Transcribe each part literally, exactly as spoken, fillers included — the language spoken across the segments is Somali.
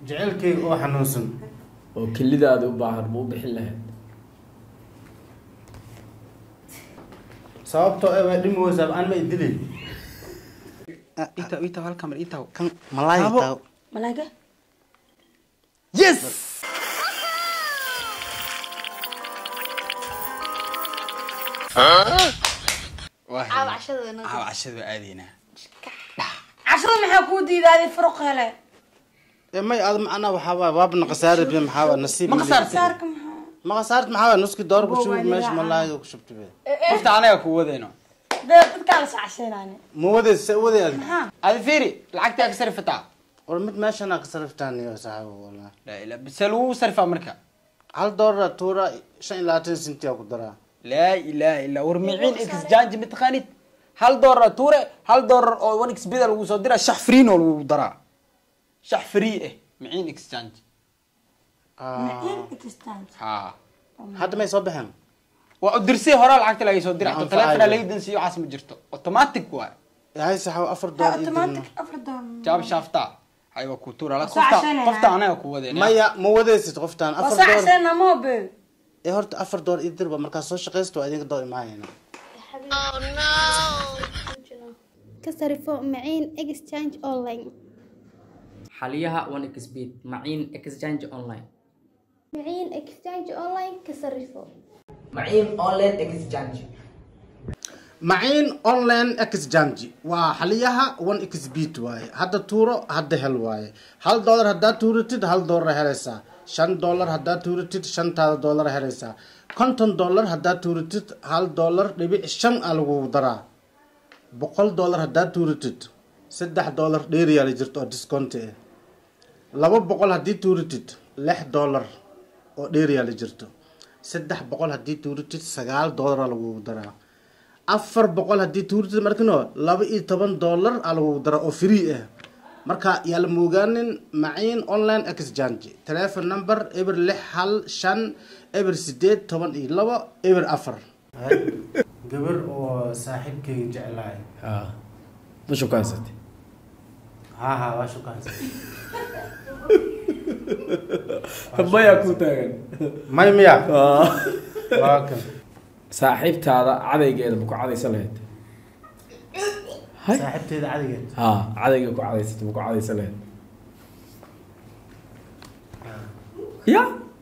jaceylkayga oo xanuunsan oo kelidaada u baahan ma u bixin lahayd sababtoo ah waa dhimi weysaa aan ma idilay ita ita halka mar ita kan malaayga taa malaayga yes واحد عاب عشرة أنا عاب عشرة عادينا عشرة محكود إذا هذه فرق هلا ما أنا معنا وحوا وابن قصار بين محاوا نصيب ما قصرت صاركم ما قصرت محاوا نسك دور بشوف ماشي ملاي وشفت به شفت أنا كو ذينو ده تكالس عشان أنا مو ذي سو ذي هذا فيري لعقتي أكسر فتاة ورمت ماشي أنا أكسر فتاني يا صاحبي والله لا لا بسلو صرف أمريكا هل دور تورا شيء لا تنسنتي أو قدرة لا إله إلا ورميعين إكس جانج متخانيت هل دور تورا هل دور أو ون إكس بدل وصدرة شحفرين ولا درا شحفريه معين إكس جانج معين إكستانج ها هذا ما يصبحهم ودرسي هرا العقد لا يصدر حتى تلفنا لا يدنسي عاصم جرته اوتوماتيك واي هاي صح افر دور اوتوماتيك افر دور جاب شافتا ايوه كوتورا لا قفتا قفتا انا كو ودينا ما يا مو وديست قفتان افر دور بس عشان مو ب ايه هرت افر دور يدرب marka soo shaqeysto adin doo imaayna oh no كسرفو معين exchange online حاليها one xbet معين exchange online معين exchange online كسرفو معين اونلاين اكسشانج معين اونلاين اكسشانج وحاليها one xbet واي هذا تورو هذا هل واي هل دولار هذا تورتد هل دولار هلسا shan دولار هذا تورتد shan دولار هلسا konton دولار هذا تورتد هل دولار دبي shan algu dara boqol دولار هذا تورتد saddex دولار dheeri yar jirto discount eh laba boqol hadii tuuritid lix دولار oo dheeri yar jirto saddex boqol hadii tuuritid sagaal دولار lagu daraa afar boqol hadii tuuritid markano laba iyo toban دولار lagu daraa oo free ah marka yala moogaanin maciin online exchange telephone number eber lix hal shan eber sideed toban iyo laba eber afar gabar oo saaxiibkay jeclaay ha ma shukaasatay ha ha waa shukaasatay maya ku taagan may miya waa kan saaxiibtaada cadaygeeda ma ku cadaysan lahayd saaxiibteeda cadaygeeda ha cadayga ku cadaysatay ma ku cadaysan lahayd ya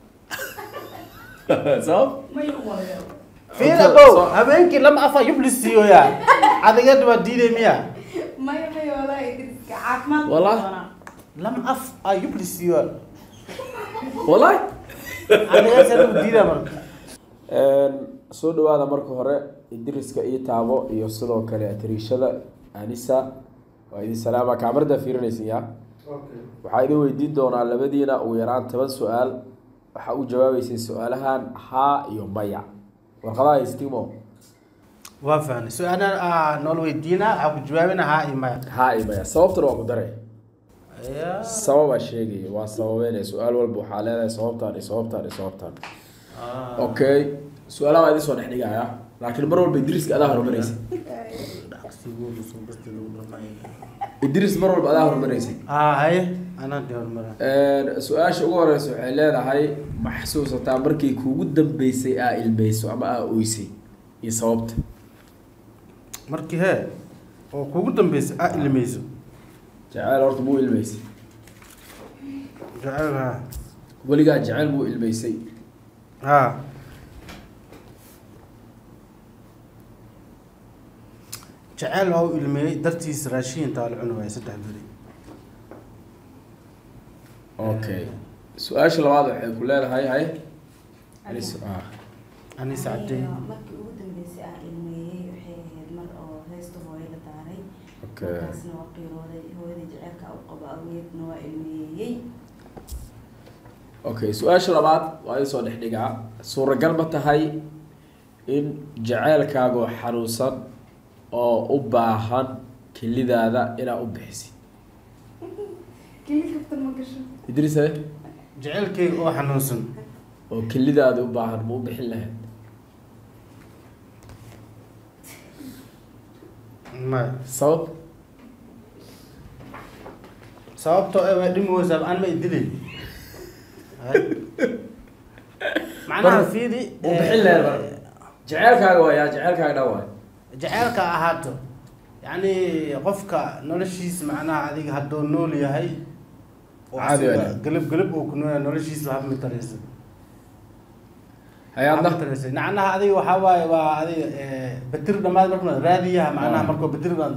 sabab fiira bow habeenkii lama afa yublisiyo ya cadaygeeda waa diiday miya ما يبي ولا يدرك عافمات والله لم أف أيبلسيون والله أنا أسأل مديرة مرة soo dhawaada marka hore idriska iyo taabo iyo sidoo kale atriishada anisa waa idin salaama kaamirada fiirinaysiya okay waxa idin weydiin doonaa labadiina ugu yaraan toban su'aal waxa uu jawaabaysay su'aalahan ha iyo maya warqadaha istimo waa fahmay su'aalaha nool weydiina waxa ku jawaabina ha iyo maya ha iyo maya sababtuna waa ku daray sababa sheegay waa sababeynay su'aal walba waxa leedahay sababtaan iyo sababtaan iyo sababtaan okay su'aalaha idin soo dhexdhigaya laakiin mar walba idriska adaa horumaraysa idris mar walba adaa horumaraysa ah hay ana horumaraa ee su'aasha ugu horeysa waxay leedahay ma xasuusataa markii kuugu dambeysay aa ilmeyso ama aa oysay iyo sababta markii he oo kuugu dambeysay aa ilmeyso jacayl horta muu ilmeysay jacayl ha weligaa jacayl muu ilmeysay ha jacayl waa u ilmeeyay dartiis raashin inta la cuno way saddex bari okay su'aasha labaad waxay ku leedahay hay anis ah anis cadday markii ugu dambeysay aan ilmeeyay waxay ahayd mar oo heesto hooyada daaray okay taasna waa qiirooday hooyada jaceylka u qabo aweedna waa ilmeeyay okay su'aasha labaad waa ay soo dhexdhigaa suuragal ma tahay in jaceylkaagu xanuunsan oo u baahan kelidaada ina u bixisid كيف كنت ما قشة idris ay jaceylkayga oo xanuunsan oo kelidaada u baahan ma u bixin lahayd ma sabab sababtoo ah waa dhimoosa aan ma idilay macnaha fiidi uu bixin leeyahay jaceelkaaga waa yaa jaceelkaaga dhaw waay jaceelka ahaato yani qofka noloshiisa macnaha adiga hadduu nool yahay caadi wala galab galab uu ku nool noloshiisa waxba ma taraysan hay'adda macnaha adiga waxa waaye waa adiga batir dhamaad markuu raadiyaha macnaha markuu batir baan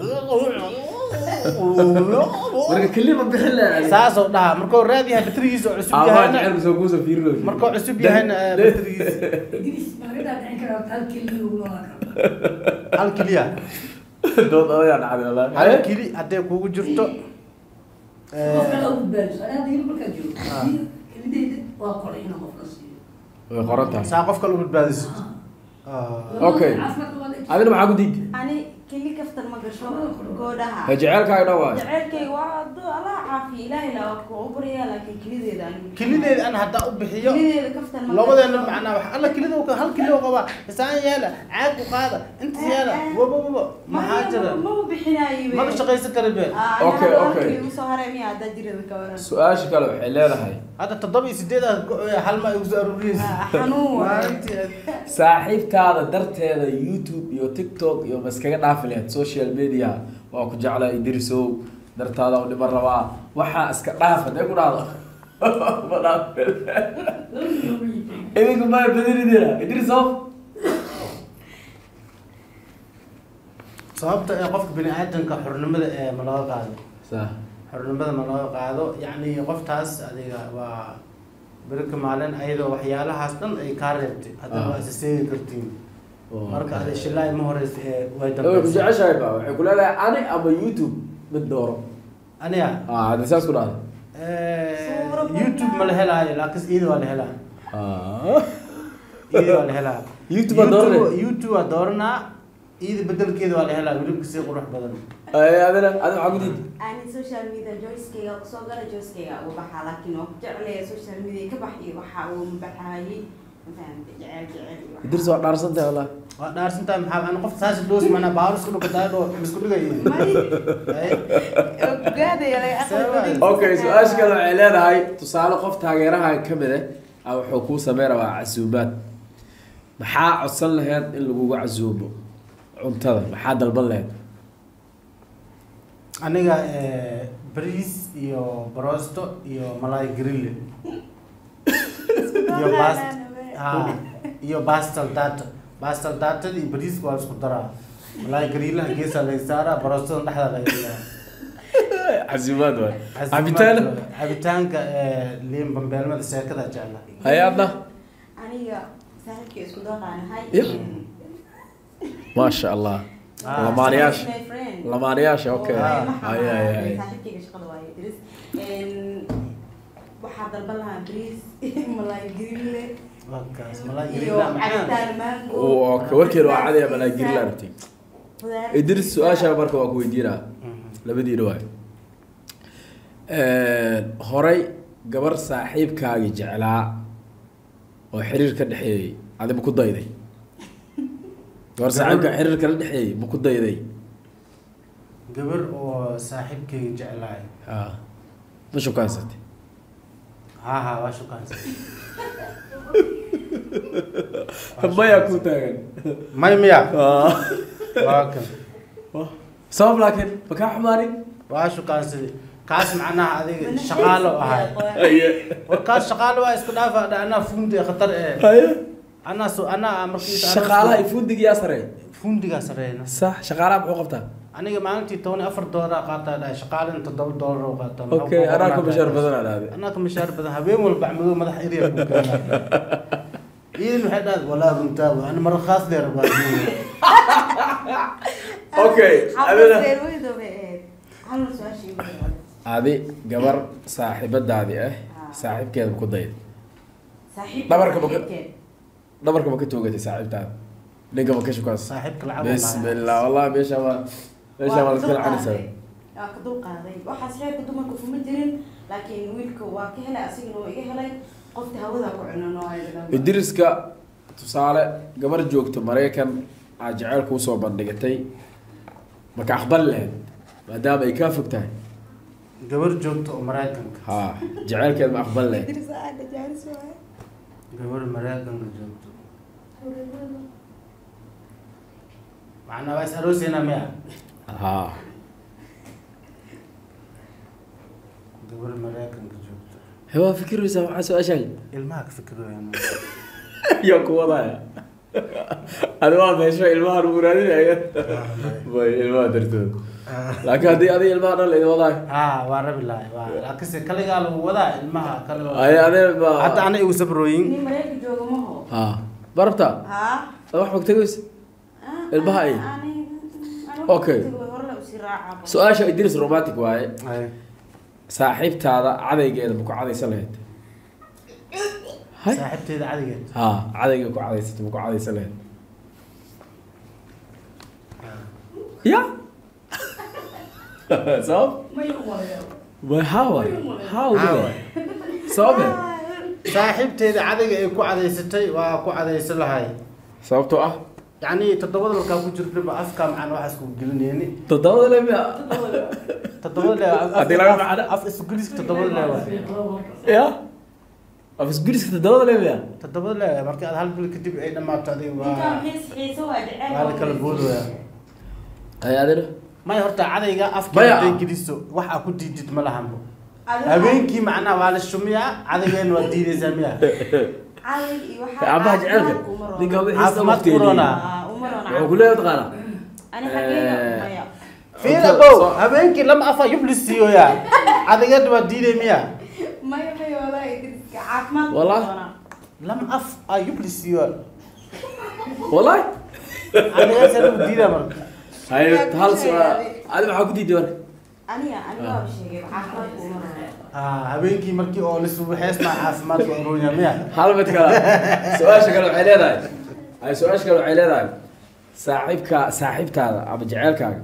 marka kelima bixin leeyahay saas oo dhaha markuu raadiyaha batrigiisa cusub yahay jaceelku soo kuuso fiirlo markuu cusub yahay batrigiisa idris magada dhicin kara hal keliya uu noolaa hal keliya dood ayaa dhacday walaal hal keli hadday kugu jirto qofka la badbaadiso anaad yiri marka joogto kelideeda waa qoray in qofka siiyo way qorantahay saa qofka la badbaadiso okay adina maxaa ku diid ani keli kaftan ma gasho goodhaha jaceelkaaga dhaw waay jaceelkay waa Allah caafi ilaahay la ku ubriya laakiin kelideeda ani kelideeda aan hadda u bixiyo kelideeda kaftan ma labadeena macnaha wax alla kelido hal kelido qaba isaan yeela caag ku qaada inta yeela waba waba maxaa jira ma bixinaayay ma shaqaysan kara been okay okay soo haray miya hadda jirada ka waran su'aasha kale waxay leedahay hadda toddoba iyo sideed hal ma igu soo aruuriyay xanuun saaxiibkaada darteeda YouTube iyo TikTok iyo maskaga dhaafi lahayd social media waa ku jeclaa idrisow dartaada u dhiman rabaa waxaa iska dhaafa dee ku dhahdo ma dhaaf idinku ma badinidina idrisow sababta ee qofka bini aadamka xornimada ee ma laga qaado صح xornimada ma laga qaado yacni qoftaas adiga waa berika maalin ayadoo waxyaalahaas dhan ay kaa reebtay haddana waa isa seegi kartiin marka ada shilaay ma horeysa ee way ku jeceshahay baa waxay ku leedahay ani ama YouTube mid dooro aniga ah hada saas ku dhahdo YouTube ma la helaayo laakiin iyada waa la helaa iyada waa la helaa YouTube waa dooranay YouTube waa dooranaa iyada bedelkeeda waa la helaa wilibka si qurux badan ay adana adana waxa ku diid ani social media joyskeyga soo gala joyskeyga ugu baxaa laakiin oo jeclay social media ka baxay waxa uu baxayay idris waa dhaarsantahay wallah waa dhaarsantahay maxaa aan qof saas doos mana baarus ku dhigay oo isku dhigay okay su'aasha kale waxay leedahay tusaale qof taageeraha ka mid ah wuxuu ku sameeyaa casuumaad maxaa codsan lahayd in lagu casuumo cuntada maxaa dalban lahayd aniga bariis iyo brosto iyo malay grill iyo pasta ha iyo bastal data bastal data iyo bariis waa isku daraa malay grill geesa la saaraa brosto dhaxda la yeelaa casuumaad waa cabitaan cabitaanka liin bambeelmada sheekada jecla hayadna aniga saaxiibkii isku dooqaanahay ما شاء الله لمانياش لمانياش اوكي هاي هاي هاي صاحبتي شغله واي درس ان waxaa dalban lahaa bariis malay grill wakaas malay grill macaan oo kawarkeedu waa caadi malay grill aragtay idris su'aasha marka waa ku weydiinaa labadii dhawaay ee horay gabar saaxiibkaaga jeclaa oo xiriir ka dhaxeeyay adiga ku dayday gabar saaxiibka xiriir kala dhaxeeyay ma ku dayday gabar oo saaxiibkayga jeclaay ha ma shukansatay ha ha waa shukansatay maya ku taagan may miya waa kan sabab laakiin ma ka xumaanin waa shukansatay kaas macnaha adiga shaqaalo ahay warkaas shaqaalo waa isku dhaafa anaa fundi khatar ee أنا سو أنا مركز شغالة يفوندق يا سري فوندق يا سري صح شغالة بحقبتها أنا جماعة توني أفر دولار قاطع شغالة أنت دول دولار وقاطع أوكي أنا كم مشار بدن على هذه أنا كم مشار بدن هبيم ولا بعمله مدح إيدي إيه المحدد ولا بنتابع أنا مرة خاص دير أوكي أنا هذه جبر صاحبة دادي إيه صاحب كذا بقضية صاحب دبرك بك دبرك بك توجد صاحب تاع لقى بك شو كاس صاحبك العب بسم الله والله بيش ما بيش ما نتكلم عن سبب كدول قاضي واحد صحيح كدول ما كفوا مدرين لكن ويلك واكهلا أسيجن وإيهلا قفت هوذا كعنا نوعي الدرس كا تصالح جبر جوكت مريكان عجعل كوسو بندقتي ما كأخبر له ما دام يكافك تاعي gabar joogto oo Mareykanka ha jacaylkeed ma aqbal leh gabar Mareykanka joogto macna waa saroosina miya ha gabar Mareykanka joogto hewa fikiraysa waxa soo ashay ilmaha ka fikirayaan يا كوضايا أنا ما بيشوف المهر مرادين يا باي المهر درتون لكن هذه هذه المهر اللي وضعك آه وارب الله لكن كل قالوا وضع المهر كل أي هذا حتى أنا يوسف روين ni mareyka jooga ma ho ها بربطة ha روح مكتبس البهاي أوكي سؤال شو يدرس روماتيك واي صاحبت هذا عادي جدا بكو عادي سنة صاحبتي هذا عادي جدا ها عادي بكو عادي ست بكو عادي سنة يا صوب ما هاوي هاوي صوب صاحبتي هذا عادي بكو عادي ستي وكو عادي سلهاي صوبته أه يعني تطور لك أبو جرب بأفكار عن واحد سكون جلني تطور لي بيا تطور لي أدي لك معنا أف إسكوليس تطور لي يا أفس جريس تطور لي بيا تطور لي مركز هل بالكتب أين ما بتعدي و هذا كله بودو يا هاي هذا ما يهرت عادي جا أفكار جديسو واحد أكو جديد ملهم أبينكي معنا وعلى الشمية عادي جا نودي زمية عباج عرفة دي قبل عاصمة كورونا وأقول له تغنى أنا حقيقة في أبو أبينكي لما أفا يبلسيو يا عادي جا نودي زمية ما يبي والله يدرس عافمات والله لم أف يبلسيو والله عادي جا سنودي زمر هاي هل سؤال هذا ما حكودي دور أنا أنا ما بشيء عافمات كورونا آه هبينكي مركي أو لسه حسنا عافمات كورونا مية هل بتكلم سؤال شكله عليه ذاي هاي سؤال شكله عليه ذاي صاحبك صاحبت هذا أبو جعلك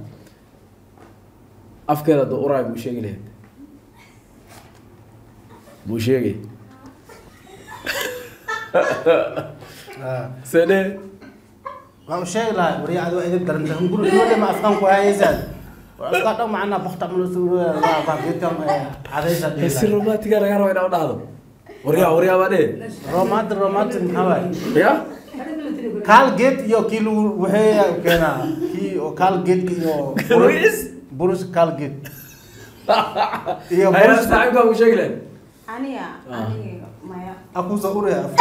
أفكار الدورة مو شيء له مو شيء سنة ما هو شيء لا وري عدو إذا درنت هم يقولوا دول ما أفكار كويسة وأفكار معنا بختم من سورة لا بعدين هذا يصير يصير رومانتيك أنا كارو إنه هذا وريا وريا بعدين رومانت رومانت هواي يا كال جيت يو كيلو وهي كنا كي أو كال جيت يو بروس بروس كال جيت يو هاي بروس صاحبك مو شيء له أنا أنا ما أكو زهور يا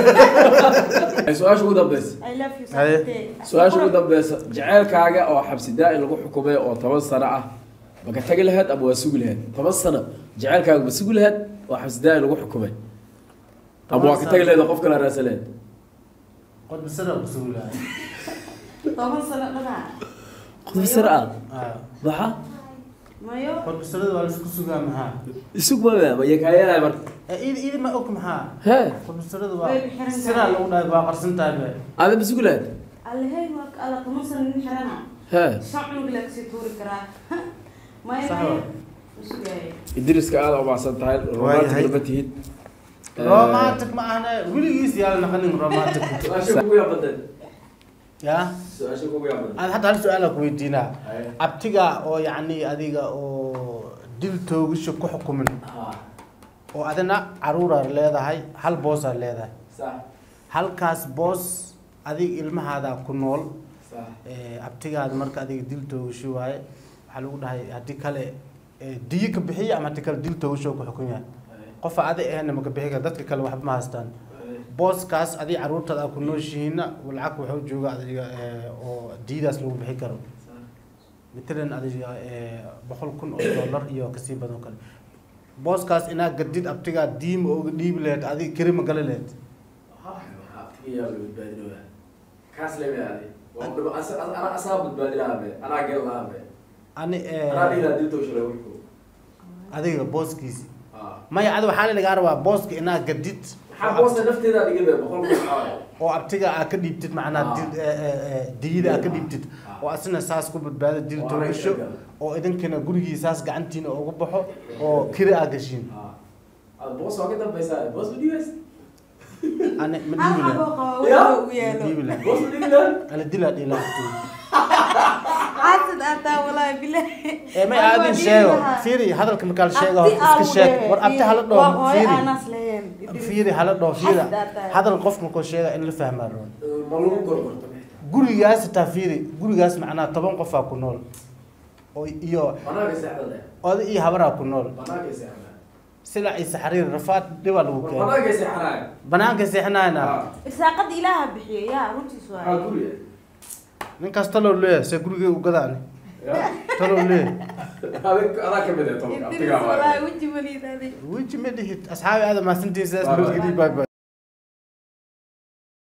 سؤال شو ده بس I love you صاحبتي سؤال شو ده بس جعل كاجا أو حبس دائم لو حكومة أو طبعا صناعة بقى تجي لهاد أبو سوق لهاد طبعا صناعة جعل كاجا بسوق لهاد أو حبس دائم لو حكومة أبو وقت تجي لهاد قف كلا راسلين قد بسرعة بسهولة طبعا صلاة بقى قد بسرعة آه ضحى ما يو قد بسرعة ولا سكو سوق معها السوق ما ما يكايا مرك إيه إيه ما أكم معها ها قد بسرعة ولا سرعة لو ده بقى قرصن تابع هذا بسوق لهاد على هاي وك على طموس النحرنا ها شعب لك سيطور كرا ما صح يو وش جاي إدريس كأنا أو بعصن تعال رومانتيك لبتيد رومانتك معنا ولي يس يا نخلين رومانتك سؤال يا بدل يا سؤال شو يا بدل أنا حتى هل سؤالك ويدينا أبتجا أو يعني أديجا أو دل توجش كو حكومن أو أدنى عرورة لهذا هاي هل بوس لهذا صح هل كاس بوس أديك علم هذا كنول صح أبتجا هذا مرك أديك دل توجش هاي حلو هاي أديك هلا ديك بحية أما تكل دل توجش كو حكومية قف عادي أنا ما كبيهك دتك كل واحد ما هستان بوس كاس أدي عروض تدا كنوش هنا والعك وحوج جوجا أدي أو ديداس لو بحكرو مثلاً أدي بحول كن دولار إياه كسي بدو كل بوس كاس إنا جديد أبتجا ديم أو ديب لهت أدي كريم قال لهت أبتجا بالبدرة كاس لي هذه وأنا أنا أصاب بالبدرة هذا أنا قال هذا أنا أنا دي لا دي توش له ويكو أدي بوس كيسي ما يعدو حالي لقاروا بوس كإنا جديد حبوس نفتي ذا دقيقة بقول لك oo abtiga aa ka dhiibtid macnaa diida aa ka dhiibtid oo asina saas ku badbaado dil toogasho oo idinkana gurigii saas gacantiina uga baxo oo kiri aa gashiin boos waa ka dambaysaa boos ma dhiibays ana ma dhiibila ya dhiibila boos ma dhiibila ala dilaa dhilaa عاد حتى والله بالله ee may aadin sheego fiiri hadalka marka la sheego iska sheeg war abti hala dhoo fiiri anas leen fiiri hala dhoo fiiri hadal qof markuu sheega in la fahmaa roon ma lagu gorgorto gurigaas taa fiiri gurigaas macnaa toban qof aa ku nool oo iyo banaaga saacada oday iyo habaraa ku nool banaaga saacada sila ay saxariir rafaad dhiba lagu keenay banaaga saacada banaanka seexnaana irsaaqad ilaaha bixiyo yaa runtiis waa ha guriga nin kasta loo leeyahay se guriga u gadaan talo leeyahay adag adag ka mid ah toban abtiga والله وجهي وليد هذه وجه مدهت اصحابي هذا ما سنتي ساس بي باي باي